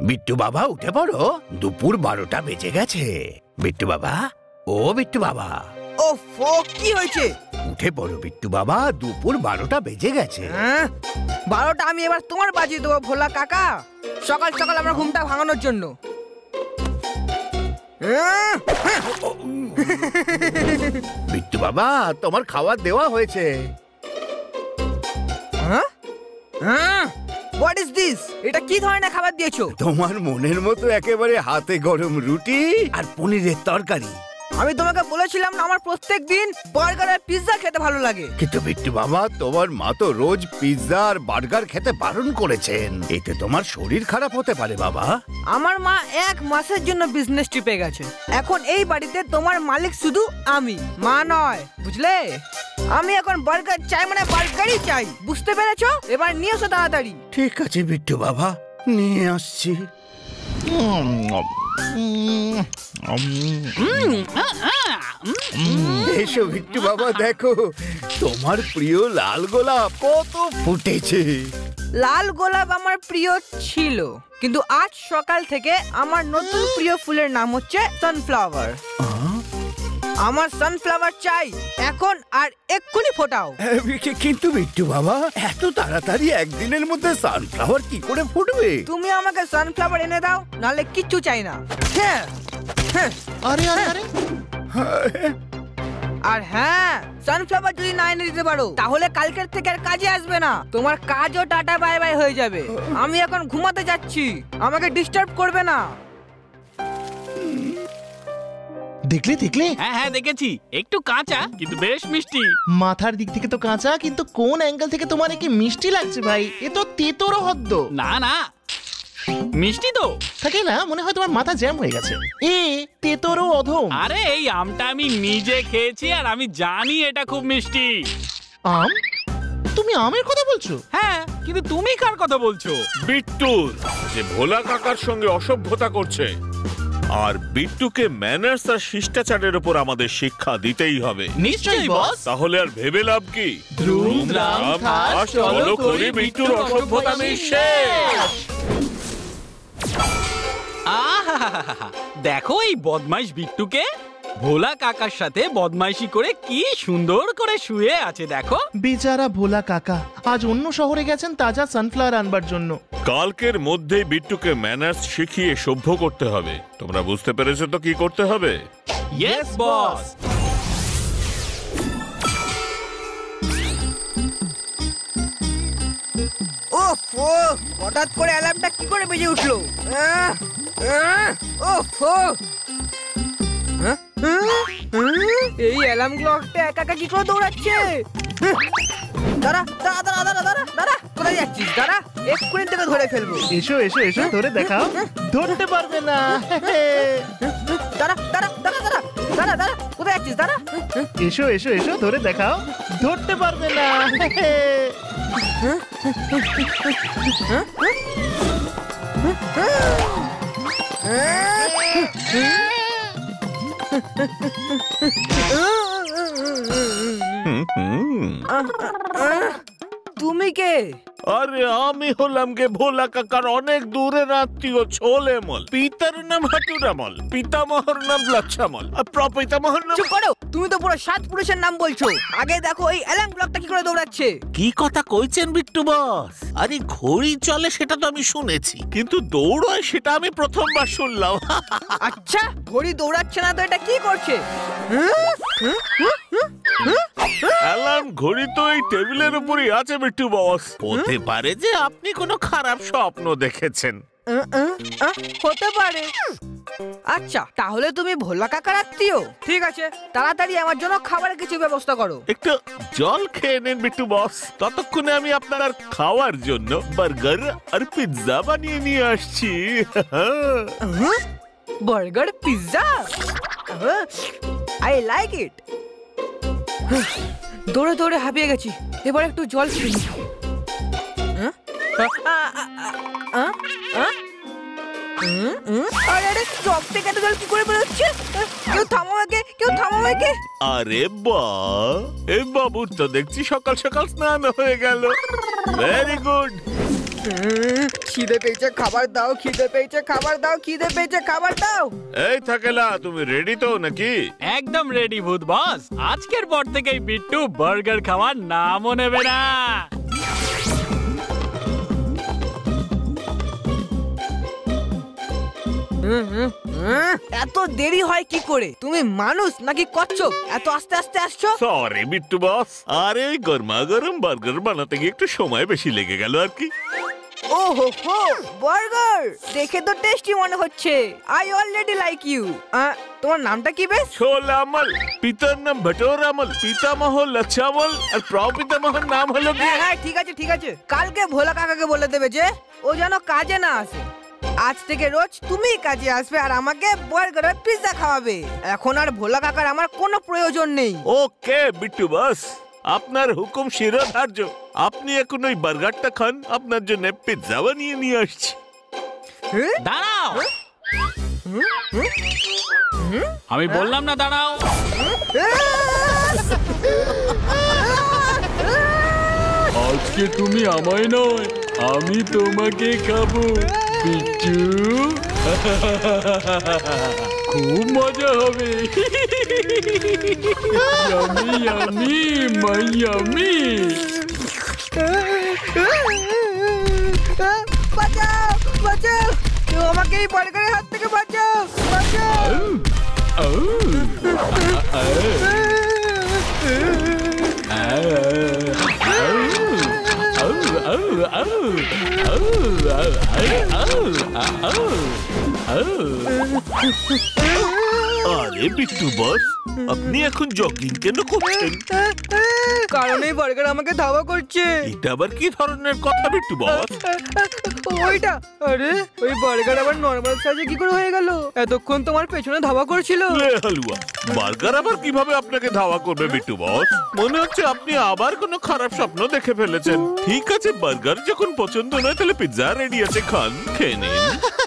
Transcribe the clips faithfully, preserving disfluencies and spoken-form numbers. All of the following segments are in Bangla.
বিট্টু বাবা উঠে পড়ো, দুপুর বারোটা বেজে গেছে। বিট্টু বাবা, ও বিট্টু বাবা। ওফো, কি হয়েছে? উঠে পড়ো বিট্টু বাবা, দুপুর বারোটা বেজে গেছে। বারোটা আমি এবার তোমার বাজিয়ে দেবো ভোলা কাকা, সকাল সকাল আমরা ঘুমটা ভাঙানোর জন্য। বিট্টু বাবা, তোমার খাবার দেওয়া হয়েছে। What is this? এটা কি ধরনের খাবার দিয়েছো? তোমার মনের মতো একেবারে হাতে গরম রুটি আর পনিরের তরকারি। আমি তোমাকে বলেছিলাম না আমার প্রত্যেক দিন বার্গার আর পিৎজা খেতে ভালো লাগে। কিন্তু বিট্টু বাবা, তোমার মা তো রোজ পিৎজা আর বার্গার খেতে বারণ করেছেন, এতে তোমার শরীর খারাপ হতে পারে বাবা। আমার মা এক মাসের জন্য বিজনেস ট্রিপে গেছে, এখন এই বাড়িতে তোমার মালিক শুধু আমি, মা নয়, বুঝলে? আমি এখন বার্গার চাই মানে বার্গারই চাই, বুঝতে পেরেছো? এবার নিয়ে এসো তাড়াতাড়ি। ঠিক আছে বিট্টু বাবা, নিয়ে আসছি। এসো বিট্টু বাবা, দেখো তোমার প্রিয় লাল গোলাপ কত ফুটেছে। লাল গোলাপ আমার প্রিয় ছিল, কিন্তু আজ সকাল থেকে আমার নতুন প্রিয় ফুলের নাম হচ্ছে সানফ্লাওয়ার। আমার সানফ্লাওয়ার চাই এখন, আর এক্ষুনি ফোটাও। কিন্তু বিট্টু বাবা, এত তাড়াতাড়ি একদিনের মধ্যে সানফ্লাওয়ার কি করে ফুটবে? তুমি আমাকে সানফ্লাওয়ার এনে দাও, নাহলে কিচ্ছু চাই না। হ্যাঁ, আরে আরে আরে, আর হ্যাঁ, সানফ্লাওয়ার যদি না এনে দিতে পারো তাহলে কালকের থেকে আর কাজে আসবে না, তোমার কাজও টাটা বাই বাই হয়ে যাবে। আমি এখন ঘুমাতে যাচ্ছি, আমাকে ডিস্টার্ব করবে না। দেখলে দেখলে? হ্যাঁ হ্যাঁ দেখেছি, একটু কাঁচা কিন্তু বেশ মিষ্টি। মাথার দিক থেকে তো কাঁচা, কিন্তু কোন অ্যাঙ্গেল থেকে তোমার কি মিষ্টি লাগছে ভাই? এ তো তেতোরও হদ্দ। না না, মিষ্টি তো থাকে না, মনে হয় তোমার মাথা জ্যাম হয়ে গেছে। এ তেতোরও অধম। আরে এই আমটা আমি নিজে খেয়েছি আর আমি জানি এটা খুব মিষ্টি। আম? তুমি আমের কথা বলছো? হ্যাঁ, কিন্তু তুমি কার কথা বলছো? বিট্টুর, যে ভোলা কাকার সঙ্গে অসভ্যতা করছে। আর বিট্টুকে ম্যানার্স আর শিষ্টাচারের উপর আমাদের শিক্ষা দিতেই হবে। নিশ্চয়ই বস। তাহলে আর ভেবে লাভ কি? দ্রুম দ্রাম ঠাস, চলো করি বিট্টুর অসভ্যতা শেষ। আহা, দেখো এই বদমাইশ বিট্টুকে, ভোলা কাকার সাথে বদমাইশি করে কি সুন্দর করে শুয়ে আছে দেখো। বেচারা ভোলা কাকা আজ অন্য শহরে গেছেন তাজা সানফ্লাওয়ার আনবার জন্য। কালকের মধ্যেই বিট্টুকে ম্যানার্স শিখিয়ে সভ্য করতে হবে। তোমরা বুঝতে পেরেছো তো কি করতে হবে? Yes boss. ওফো, হঠাৎ করে অ্যালার্মটা কি করে বেজে উঠলো? ওফো, এই অ্যালার্ম ক্লকটা একা একা কি করে দৌড়াচ্ছে? দাঁড়া দাঁড়া দাঁড়া দাঁড়া দাঁড়া দাঁড়া, কোথায় যাচ্ছিস? দাঁড়া, এক্ষুনি থেকে ধরে ফেলবো। এসো এসো এসো, ধরে দেখাও। ধরতে পারবে না। দাঁড়া দাঁড়া দাঁড়া দাঁড়া দাঁড়া দাঁড়া, কোথায় যাচ্ছিস? দাঁড়া, এসো এসো এসো, ধরে দেখাও। ধরতে পারবে না। তুমি কে? আরে আমি হলাম গে ভোলা কাকার অনেক দূরের আত্মীয় ছোলেমল। পিতার নাম হাটুরামল, পিতামহর নাম লাচ্ছামল, আর প্রপিতামহর নাম। চুপ করো, তুমি তো পুরো সাত পুরুষের নাম বলছো। আগে দেখো এই অ্যালার্ম ক্লকটা কি করে দৌড়াচ্ছে। কি কথা কইছেন বিট্টু বস? আরে ঘড়ি চলে সেটা তো আমি শুনেছি, কিন্তু দৌড়ায় সেটা আমি প্রথমবার শুনলাম। আচ্ছা, ঘড়ি দৌড়াচ্ছে না তো এটা কি করছে? অ্যালার্ম ঘড়ি তো এই টেবিলের উপরই আছে বিট্টু বস। হতে পারে যে আপনি কোনো খারাপ স্বপ্ন দেখেছেন। হতে পারে। আচ্ছা, তাহলে তুমি ভোলা কাকার আত্মীয়? ঠিক আছে, তাড়াতাড়ি আমার জন্য খাবারের কিছু ব্যবস্থা করো। একটু জল খেয়ে নিন বিট্টু বস, ততক্ষণে আমি আপনার খাওয়ার জন্য বার্গার আর পিৎজা বানিয়ে নিয়ে আসছি। Burger, pizza, I like it. দৌড়ে দৌড়ে হাঁপিয়ে গেছি, এবার একটু জল খেয়ে নি। আরে চোখ থেকে এত জল কি করে বেরোচ্ছে? কেউ থামাও একে, কেউ থামাও একে। আরে বাহ, এই বাবুর তো দেখছি সকাল সকাল স্নান হয়ে গেল। Very good. খিদে পেয়েছে, খাবার দাও, খিদে পেয়েছে, খাবার দাও, খিদে পেয়েছে, খাবার দাও। এই থাকেলা, তুমি রেডি তো নাকি? একদম রেডি ভূত বস। আজকের পর থেকেই বিট্টু বার্গার খাওয়ার নামও নেবে না। এত দেরি হয় কি করে? তুমি মানুষ নাকি কচ্ছপ? এত আস্তে আস্তে আসছো। সরি বিট্টু বস, আরে ওই গরমা গরম বার্গার বানাতে গিয়ে একটু সময় বেশি লেগে গেল আর কি। ওহো হো, বার্গার দেখে তো টেস্টি মনে হচ্ছে। I already like you. তোমার নামটা কি বেশ? ঝোলামল, পিতার নাম ভটোরামল, পিতামহ লচ্ছামল, আর প্রপিতামহর নাম হলো কি? হ্যাঁ হ্যাঁ ঠিক আছে ঠিক আছে, কালকে ভোলা কাকাকে বলে দেবে যে ও যেন কাজে না আসে। আজ থেকে রোজ তুমি কাজে আসবে আর আমাকে বার্গার আর পিৎজা খাওয়াবে। এখন আর ভোলা কাকার আমার কোনো প্রয়োজন নেই। ওকে বিট্টু বস, আপনার হুকুম শিরোধার্য। আপনি এখন ওই বার্গারটা খান, আপনার জন্য পিৎজা বানিয়ে নিয়ে আসছি। দাঁড়াও, আমি বললাম না দাঁড়াও। আজকে তুমি আমায় নয়, আমি তোমাকে খাবো বিট্টু। খুব মজা হবে। Yummy yummy Miami. বাঁচাও বাঁচাও, কেউ আমাকে এই বার্গারের হাত থেকে বাঁচাও বাঁচাও। আরে বিট্টু বস, আপনি এখন জগিং কেন করছেন? কারণ এই বার্গার আমাকে ধাওয়া করছে। এটা আবার কি ধরনের কথা বিট্টু বস? ওইটা, আরে ওই বার্গার আবার নরমাল সাইজে কি করে হয়ে গেল? এতক্ষণ তোমার পেছনে ধাওয়া করছিল। লে হালুয়া, বার্গার আবার কিভাবে আপনাকে ধাওয়া করবে বিট্টু বস? মনে হচ্ছে আপনি আবার কোনো খারাপ স্বপ্ন দেখে ফেলেছেন। ঠিক আছে, বার্গার যখন পছন্দ নয় তাহলে পিৎজা রেডি আছে, খান, খেয়ে নিন।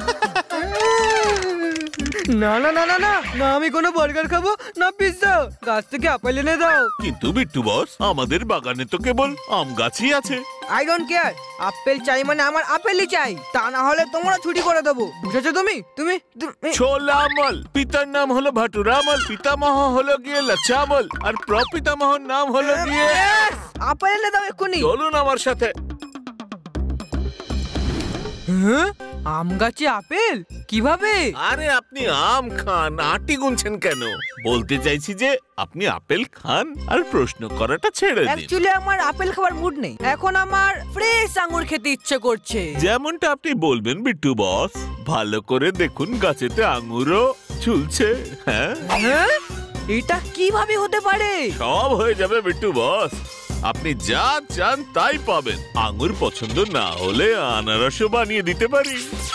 না না না না না না, আমি কোনো বার্গার খাবো না পিৎজা। গাছ থেকে আপেল এনে দাও। কিন্তু বিট্টু বস, আমাদের বাগানে তো কেবল আম গাছই আছে। আই ডোন্ট কেয়ার, আপেল চাই মানে আমার আপেলই চাই, তা না হলে তোমরা ছুটি করে দেবো। বুঝেছো তুমি? তুমি তুমি ঝোলামল, পিতার নাম হলো ভটোরামল, পিতামহ হলো গিয়ে লচ্ছামল, আর প্রপিতামহর নাম হলো গিয়ে। আপেল এনে দাও এক্ষুনি। চলুন আমার সাথে। হ্যাঁ, আম গাছে আপেল কিভাবে? আরে আপনি আম খান, আটি গুনছেন কেন? বলতে চাইছি যে আপনি আপেল খান আর প্রশ্ন করাটা ছেড়ে দিন। অ্যাকচুয়ালি আমার আপেল খাবার মুড নেই, এখন আমার ফ্রেশ আঙ্গুর খেতে ইচ্ছে করছে। যেমনটা আপনি বলবেন বিট্টু বস। ভালো করে দেখুন, গাছেতে আঙ্গুরও ঝুলছে। হ্যাঁ হ্যাঁ, এটা কিভাবে হতে পারে? সব হয়ে যাবে বিট্টু বস, আপনি যা চান তাই পাবেন। আঙ্গুর পছন্দ না হলে আনারসও বানিয়ে দিতে পারি।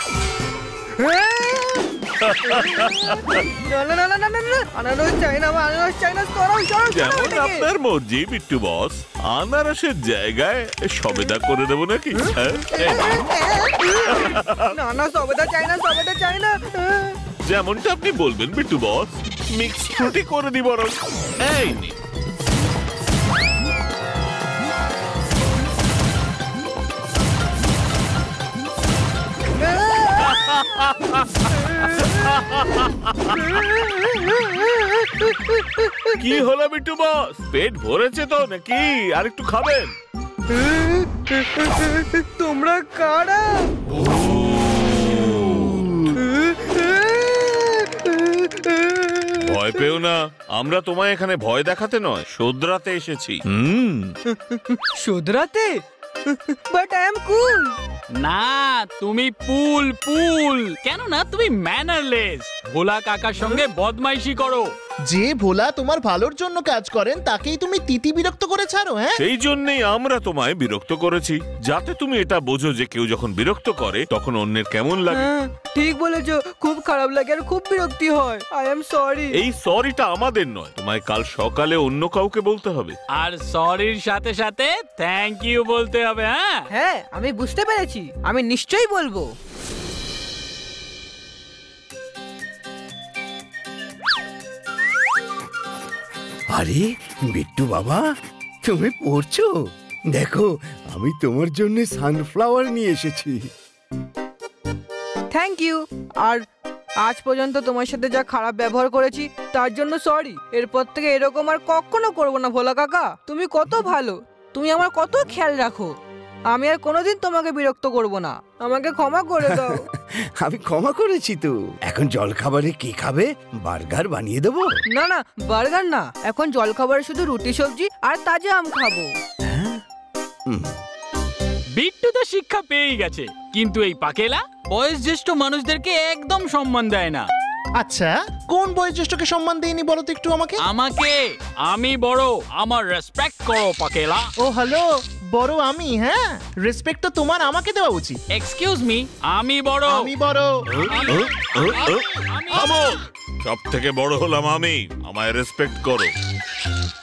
না না না না না না, আনারস চাই না, আনারস চাই না, সরাও সরাও। যেমন আপনার মর্জি বিট্টু বস, আনারসের জায়গায় সবেদা করে দেবো নাকি? না না, সবেদা চাই না, সবেদা চাই না। যেমনটা আপনি বলবেন বিট্টু বস, মিক্স ফ্রুটি করে দিব। এই নিন। কি হলো বিট্টু বস, পেট ভরেছে তো নাকি আর একটু খাবেন? তোমরা কারা? ভয় পেও না, আমরা তোমায় এখানে ভয় দেখাতে নয়, শোধরাতে এসেছি। হুম, শোধরাতে? But I am cool. না, তুমি পুল পুল কেন না, তুমি ম্যানারলেস। ভোলা কাকার সঙ্গে বদমাইশি করো। যে ভোলা তোমার ভালোর জন্য কাজ করেন তাকেই তুমি তিতি বিরক্ত করে ছাড়ো। হ্যাঁ, সেই জন্যই আমরা তোমায় বিরক্ত করেছি, যাতে তুমি এটা বোঝো যে কেউ যখন বিরক্ত করে তখন অন্যের কেমন লাগে। হ্যাঁ, ঠিক বলেছো, খুব খারাপ লাগে আর খুব বিরক্তি হয়। I am sorry. এই সরিটা আমাদের নয়, তোমায় কাল সকালে অন্য কাউকে বলতে হবে। আর সরির সাথে সাথে থ্যাংক ইউ বলতে হবে। হ্যাঁ হ্যাঁ, আমি বুঝতে পেরেছি, আমি নিশ্চয়ই বলবো। আরে বিট্টু বাবা, তুমি পড়ছো? দেখো, আমি তোমার জন্য সানফ্লাওয়ার নিয়ে এসেছি। Thank you. আর আজ পর্যন্ত তোমার সাথে যা খারাপ ব্যবহার করেছি তার জন্য সরি। এরপর থেকে এরকম আর কখনো করবো না ভোলা কাকা। তুমি কত ভালো, তুমি আমার কত খেয়াল রাখো। আমি আর কোনোদিন তোমাকে বিরক্ত করব না, আমাকে ক্ষমা করে দাও। আমি ক্ষমা করেছি তো। এখন জল খাবারে কি খাবে? বার্গার বানিয়ে দেবো? না না, বার্গার না, এখন জল খাবারে শুধু রুটি সবজি আর তাজা আম খাবো। বিট্টু তো শিক্ষা পেয়েই গেছে, কিন্তু এই পাকেলা বয়োজ্যেষ্ঠ মানুষদেরকে একদম সম্মান দেয় না। আচ্ছা, কোন বয়োজ্যেষ্ঠকে সম্মান দেয়নি বলো তো একটু আমাকে? আমাকে। আমি বড়, আমার রেসপেক্ট করো পাকেলা। ও হ্যালো, বড় আমি? হ্যাঁ, রেসপেক্ট তো তোমার আমাকে দেওয়া উচিত। এক্সকিউজ মি, আমি বড়। আমি বড়। থামো, সব থেকে বড় হলাম আমি, আমায় রেসপেক্ট করো।